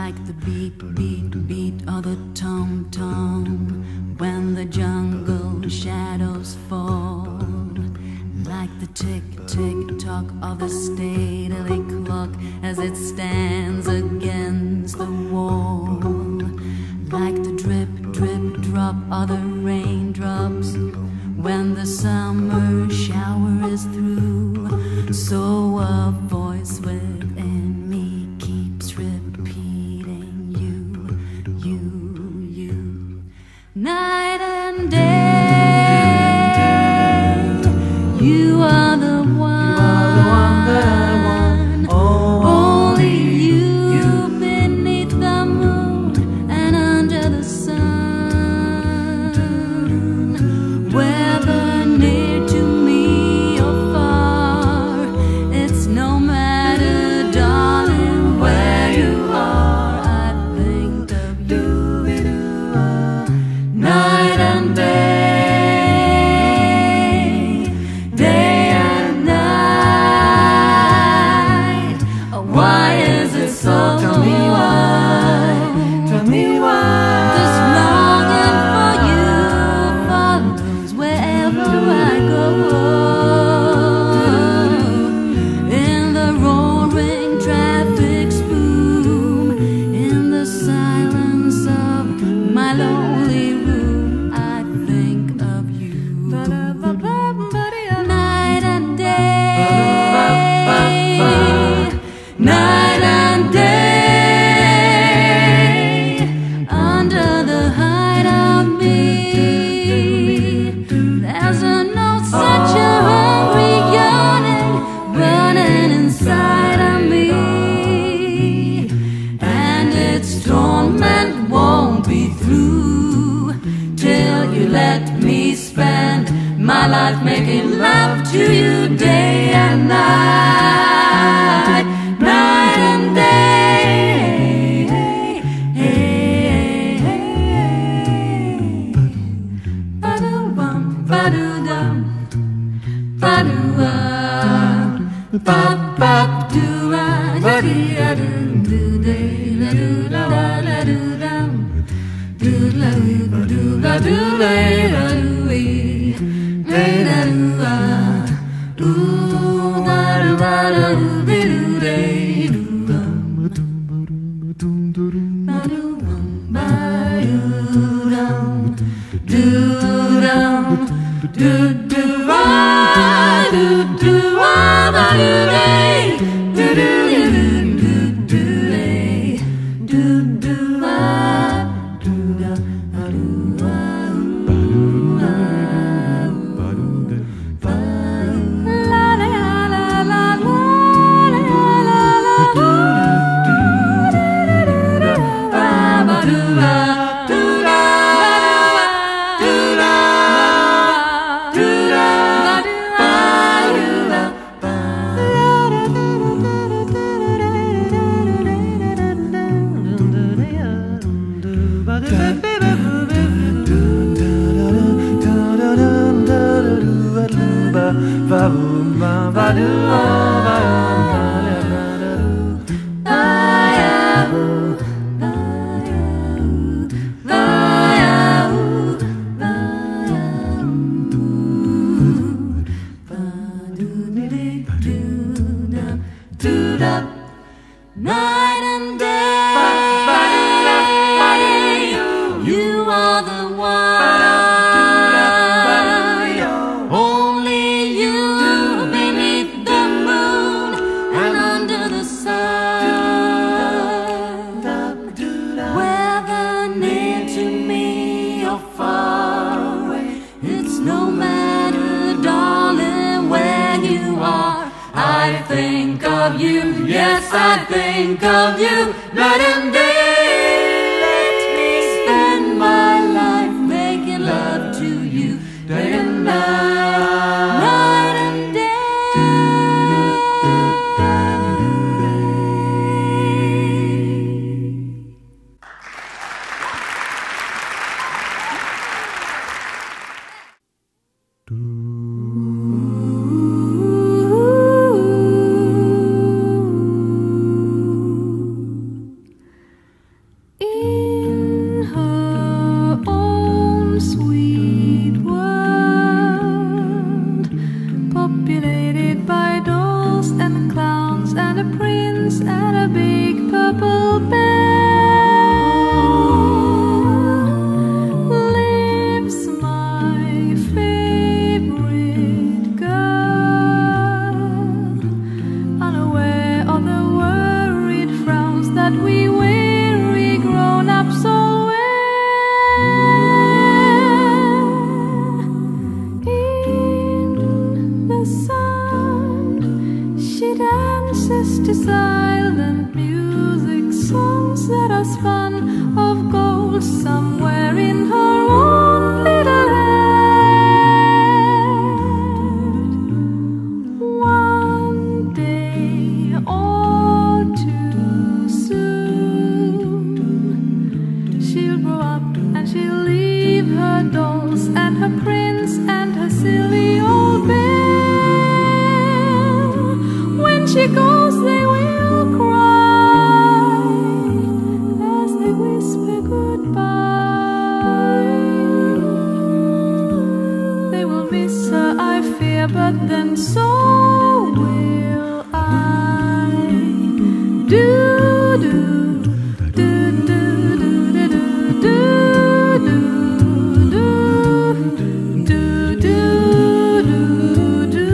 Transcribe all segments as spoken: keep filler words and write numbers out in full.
like the beat, beat, beat of the tom-tom when the jungle shadows fall, like the tick, tick, tock of the stately clock as it stands against the wall, like the drip, drip, drop of the raindrops when the summer shower is through. So a voice within me keeps repeating you, you, you, night and day. You are the one that I want. Only you, you beneath the moon and under the sun. Whether near to me or far, it's no matter, darling, where you are. I think of you, night and day, day and night. Why is it so? Tell me why. Tell me why. This longing for you follows wherever I go. In the roaring traffic's boom, in the silence of my lonely room, I think of you. Night and day, night and day, under the hide of me. There's a note, such a hungry yearning burning inside of me, and its torment won't be through till you let me spend my life making love to you day and night, night and day. Ba-do-bum, ba-do-dum, ba-do-ah, ba-ba-do-ah, ba-dee-ah-do-do-day, la-do-la-la-la-do-dum, do-la-do-do-la-do-lay-la-do-ee, day-la-do-ah, do-da-da-da-do-be-do-day-do-dum, ba-do-bum, ba-do-dum, do-dum, do-do-ah, do-do-ah, ba-do-day, do-do-do-do-do-day, do-do-ah, night and day, you are the one. Only you beneath the moon and under the sun. Whether near to me or far away, it's no matter, darling, where you are. I think of you, yes, I think of you, night and day. Let me spend my life making love to you, day and night, night and her dolls and her prince and her silly old bear. When she goes, they will cry as they whisper goodbye. They will miss her, I fear, but then so will I. Do do do do do do do do do do do do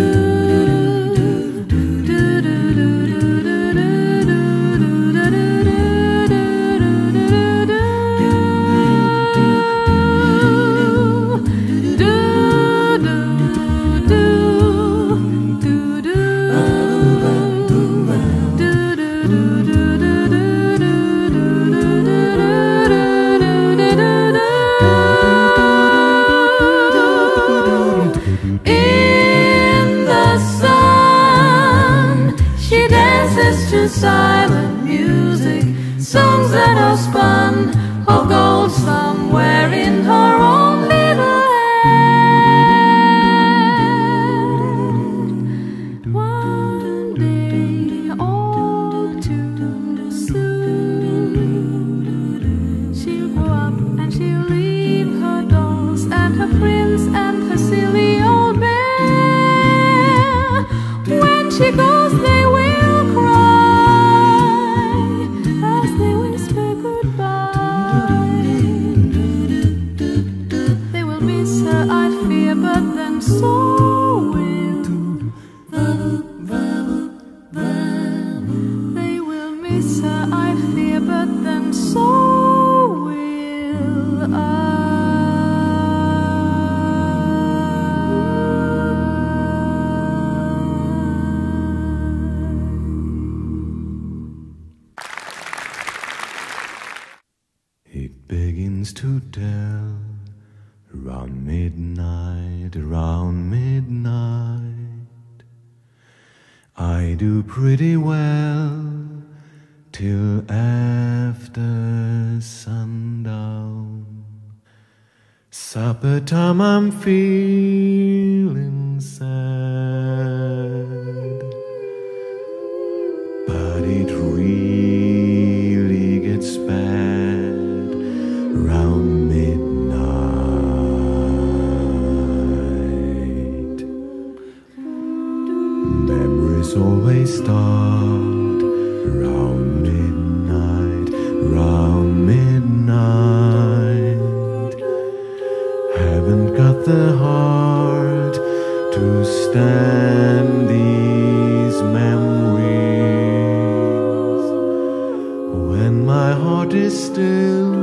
to silent music, songs that are spun of gold somewhere in her own little head. One day, all too soon, she'll grow up and she'll leave her dolls and her prince and her silly old bear. When she goes, they will cry. But then so will they will miss her, I fear, but then so will I. It begins to tell around midnight, around midnight. I do pretty well till after sundown. Supper time, I'm feeling sad, but it really gets bad around midnight. Memories always start around midnight, around midnight. Haven't got the heart to stand these memories. When my heart is still,